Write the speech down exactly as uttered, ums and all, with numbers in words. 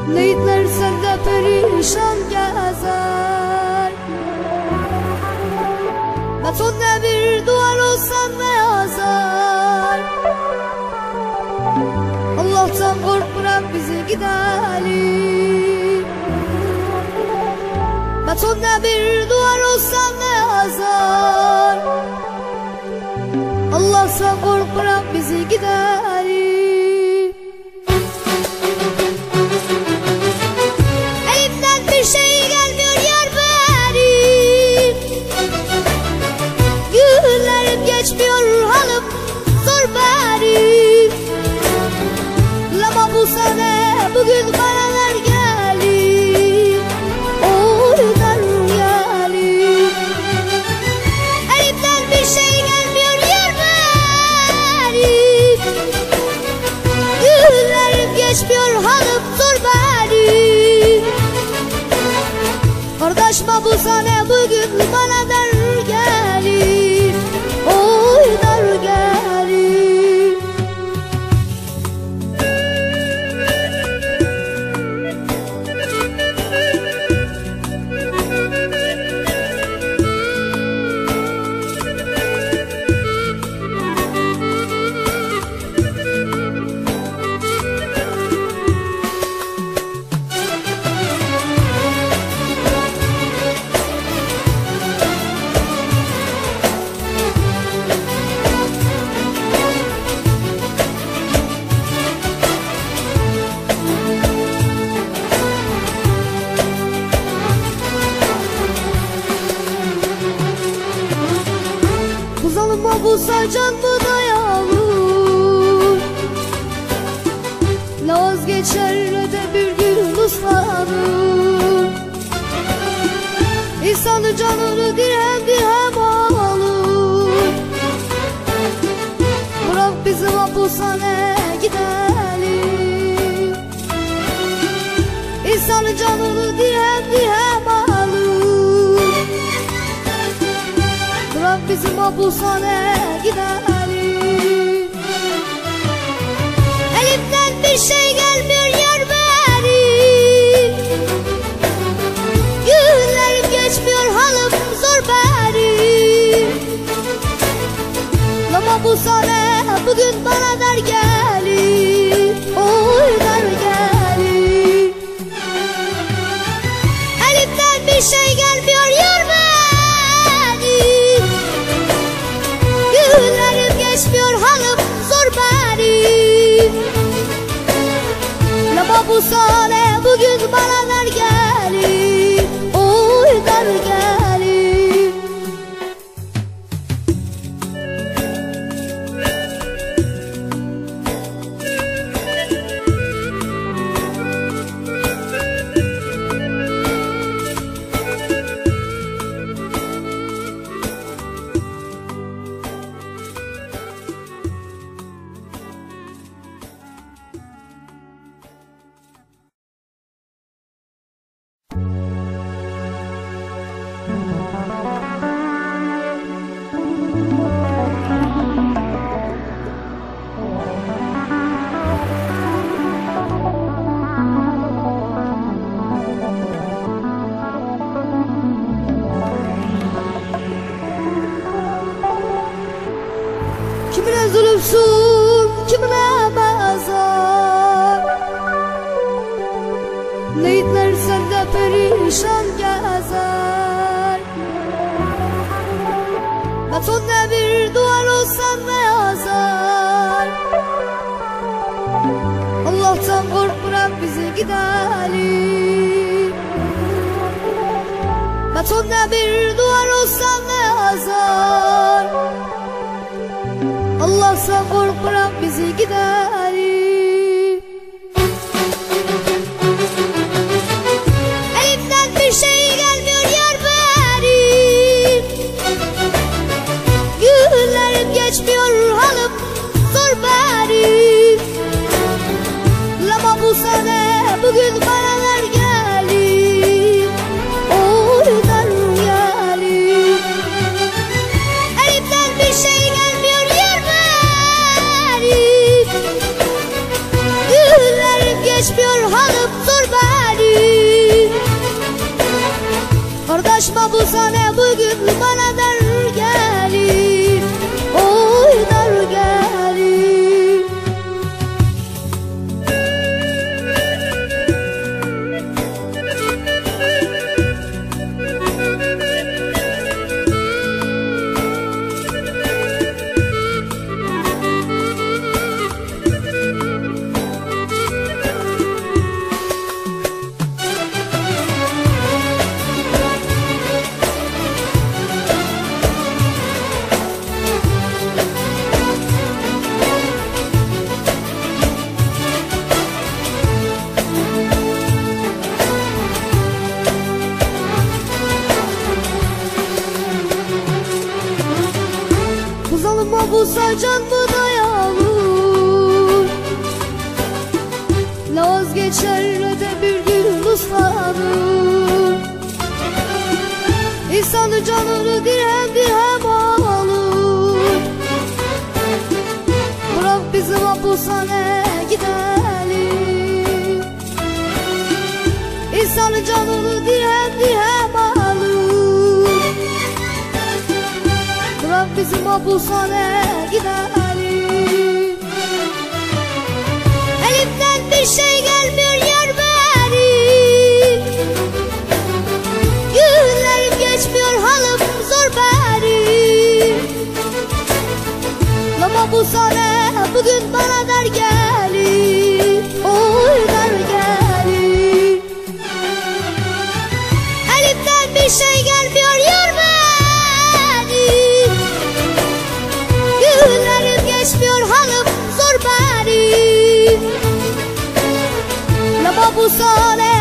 Leyitler sende perişan gezer. Betonda bir duvar olsan ne yazar? Allah'tan kork, bırak bizi gidelim. Betonda bir duvar olsan ne yazar? Allah'tan kork, bırak bizi gidelim. Elimden bir şey gelmiyor yar benim. Günlerim geçmiyor, halım zor benim. Lama bu sene bugün bana gelin, oynar gelin. Elimden bir şey gelmiyor yar benim. Günlerim geçmiyor, halım zor benim. Kardeşime bu sene bugün bana der gelin, oynar gelin. Zalıma bu sacan mı dayalı? La vazgeçer de bir gün ıslanır. İnsanı canını dirhem dirhem alır. Bırak bizi mahpushane gidelim. İnsanı canını dirhem dirhem alır. Bırak bizi mahpushane gidelim. Elimden bir şey gelmiyor yar benim. Günlerim geçmiyor, halım zor benim. La mahpushane bugün bana der gelin, oynar gelin. Elimden bir şey gelmiyor yar benim. Günlerim geçmiyor, halım zor benim. La mahpushane bugün bana ver gelin, oynar gelin. Kimine zulümsün, kimine mezar. Leyitler sende perişan gezer. Betonda bir duvar olsan ne yazar? Allah'tan kork, bırak bizi gidelim. Betonda bir duvar olsan ne yazar? Allah'tan kork, bırak bizi gidelim. Elimden bir şey gelmiyor yar benim. Günlerim geçmiyor, halım zor benim. La mahpushane bugün bana ver gelin, oynar gelin. Elimden bir şey gelmiyor yar benim. Günlerim geçmiyor, halım zor benim. mahpushane bugün bana dar gelir, oy dar gelir. Bu zalim mahpusa can mı dayalı? Ne vazgeçer ne de bir gün uslanır. İnsanın canını dirhem dirhem alır. Bırak bizi mahpushane gidelim. İnsanın canını dirhem dirhem alır. Bırak bizi mahpushane gidelim. Elimden bir şey gelmiyor yer benim. Günlerim geçmiyor halim zor benim. La mahpushane bugün bana dar gelir, oy dar gelir. Elimden bir şey gelmiyor yer benim. Günlerim geçmiyor halim zor benim. La mahpushane